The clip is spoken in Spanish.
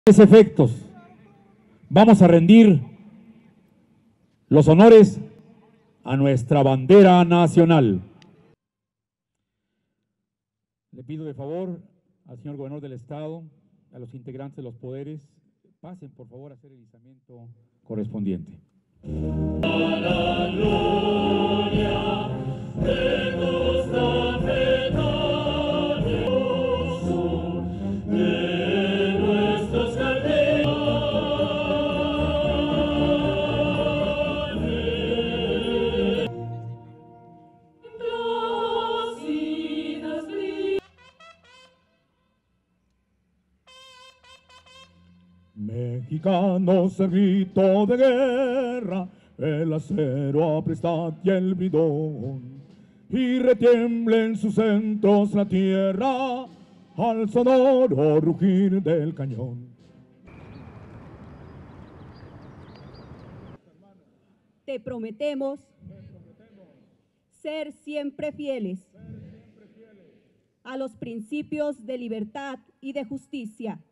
Efectos, vamos a rendir los honores a nuestra bandera nacional. Le pido de favor al señor gobernador del estado, a los integrantes de los poderes, pasen por favor a hacer el izamiento correspondiente. A la gloria de nuestra mexicanos, el grito de guerra, el acero apresta y el bridón, y retiembla en sus centros la tierra al sonoro rugir del cañón. Te prometemos ser siempre fieles a los principios de libertad y de justicia,